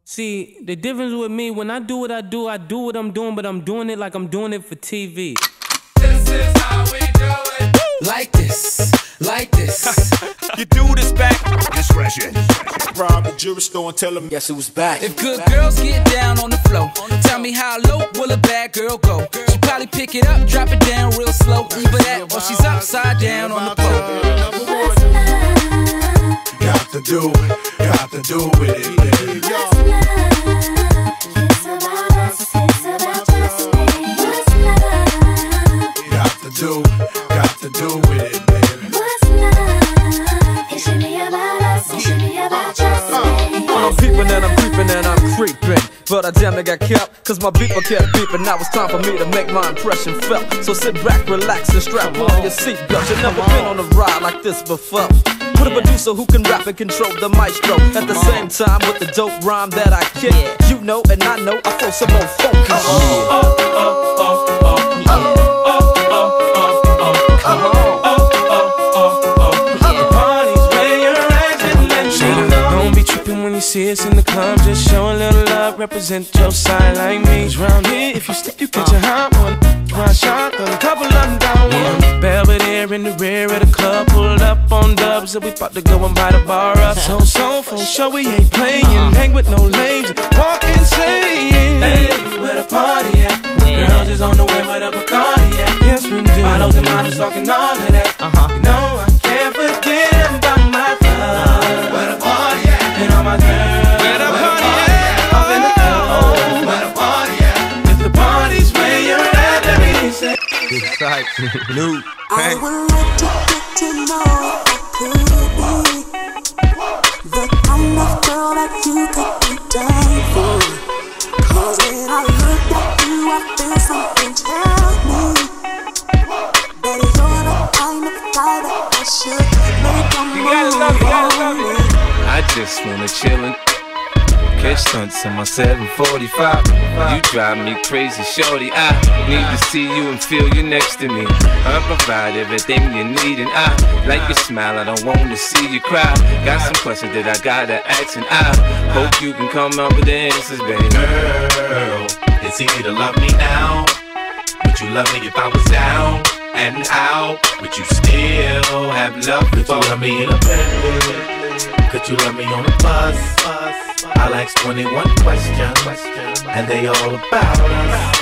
See, the difference with me, when I do what I do what I'm doing, but I'm doing it like I'm doing it for TV. This is how we do it. Like this, like this. You do this back. Discretion. Rob the jewelry store and tell him, Guess who's back? If good girls get down on the floor, tell me how low will a bad girl go? She probably pick it up, drop it down real slow. Either that or she's upside down on the pole. got to do with it, baby. Got to do with it, baby. It should be about us, it should be about us, baby. I'm peeping and I'm creeping and I'm creeping, but I damn near got kept, cause my beeper kept beeping. Now it's time for me to make my impression felt. So sit back, relax, and strap on your seatbelt. You've never been on a ride like this before. With a producer who can rap and control the maestro. At the same time with the dope rhyme that I kick. You know and I know I feel some more funky shit. When you see us in the club, just show a little love, represent your side like me. 'Cause round here, if you slip, you catch a hot one. One shotgun, a couple of them down one. Belvedere in the rear of the club, pulled up on dubs, and we about to go and buy the bar up. So for sure we ain't playing, hang with no lames, walk insane. Hey, where the party at? Girls is on the way with a Bacardi at. Yes, we do. Bottles and models talking all of that. You know I can't forget about my love. Where the party at? And all my girls, where the party at? Up in the club, where the party at? If the party's where you're at, let me say. New. I would like to get to know I could be the kind of girl that you could be down for. 'Cause when I look at you, I feel something tell me that you're the kind of guy that I should make a move on. I just wanna chillin', catch stunts in my 745. You drive me crazy, shorty. I need to see you and feel you next to me. I provide everything you need, and I like your smile. I don't wanna see you cry. Got some questions that I gotta ask, and I hope you can come up with the answers, baby. Girl, it's easy to love me now. Would you love me if I was down and out? Would you still have love if you love me in a bed? Could you love me on a bus? I'll ask 21 questions, and they all about us.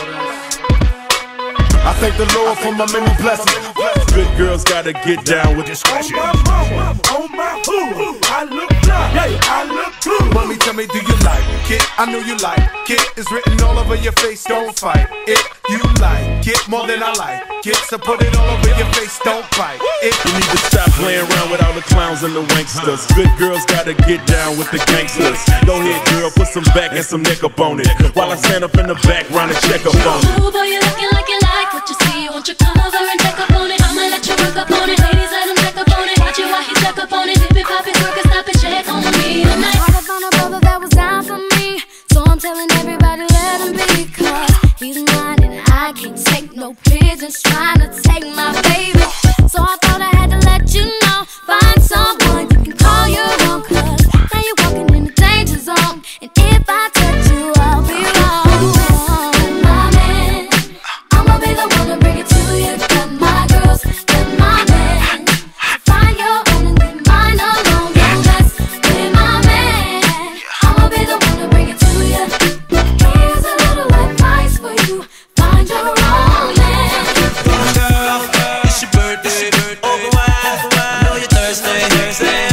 I thank the Lord for my many blessings. Good girls gotta get down with discretion. On my boo, I look fly, yeah, I look good. Mommy, tell me, do you like it? I know you like it. It's written all over your face, don't fight it. You like it more than I like it, so put it all over your face, don't fight it. You need to stop playing around with all the clowns and the wanksters. Good girls gotta get down with the gangsters. Go ahead, girl, put some back and some neck up on it, while I stand up in the background and check up on it. Ooh, boy, you looking like you like what you see. Won't you come over and check up on it? I'ma let you work up on it. Ladies, let him check up on it. Watch it while he check up on it. If it pop it, work it, stop it, check on me tonight. I found a brother that was down for me, so I'm telling everybody let him be. 'Cause he's mine and I can't take no pigeons trying to take my baby. So I thought I had to let you know, find someone you can call your own. 'Cause now you're walking in the danger zone, and if I touch you, I'll be wrong. My man, I'ma be the one to bring it to you. Got my girls, got my man. Find your own and leave mine alone. Don't mess with my man. I'ma be the one to bring it to you. Here's a little advice for you. Find your own man. Girl, it's your birthday. Over wine, I know you're thirsty. Say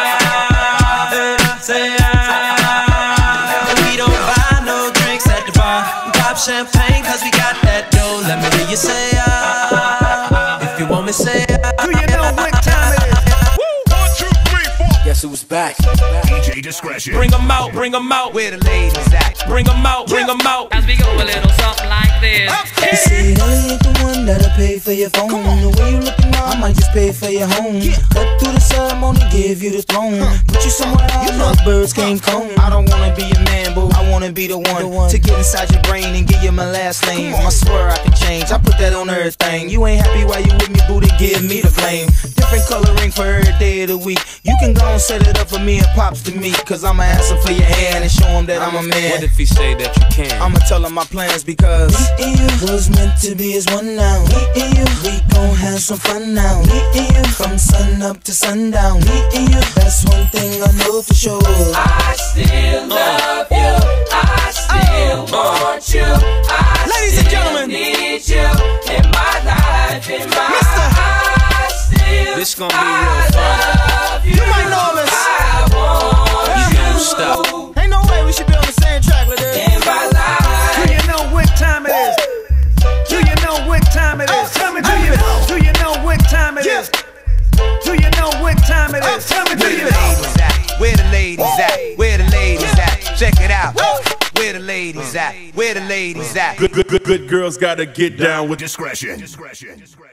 we don't buy no drinks at the bar. We pop champagne 'cause we got that dough. Let me hear you say if you want me, say Do you know what time it is? 1, 2, 3, 4. Guess who's back? DJ Discretion. Bring 'em out, bring 'em out. where the ladies at. Bring 'em out, bring 'em out. As we go a little something like this. You say it only ain't the one that'll pay for your phone. The way you looking now, I might just pay for your home. Cut through the ceremony, give you the throne. Put you somewhere I know birds can't come. I don't wanna be a man, but I wanna be the one to get inside your brain and give you my last name. I swear I can change, I put that on everything. You ain't happy while you with me, booty, give me the flame. Different coloring for every day of the week. You can go and say set it up for me and Pops to meet, cause I'ma ask him for your hand and show him that I'm a man. What if he say that you can't? I'ma tell him my plans because me and you was meant to be as one now. Me and you, we gon' have some fun now. Me and you, from sun up to sundown. Me and you, that's one thing I know for sure. I still love you, I still want you, I Ladies and gentlemen, need you in my life, in my life. This gon' be real fun. You might know this. I want you don't stop. Ain't no way we should be on the same track with this. In my life. Do you know what time it is? Do you know what time it is? Tell me, do you know? Do you know what time it is? Do you know what time it is? Tell me, do you know? Where the ladies at? Where the ladies at? Check it out. Where the ladies at? Where the ladies at? Good girls gotta get down with discretion.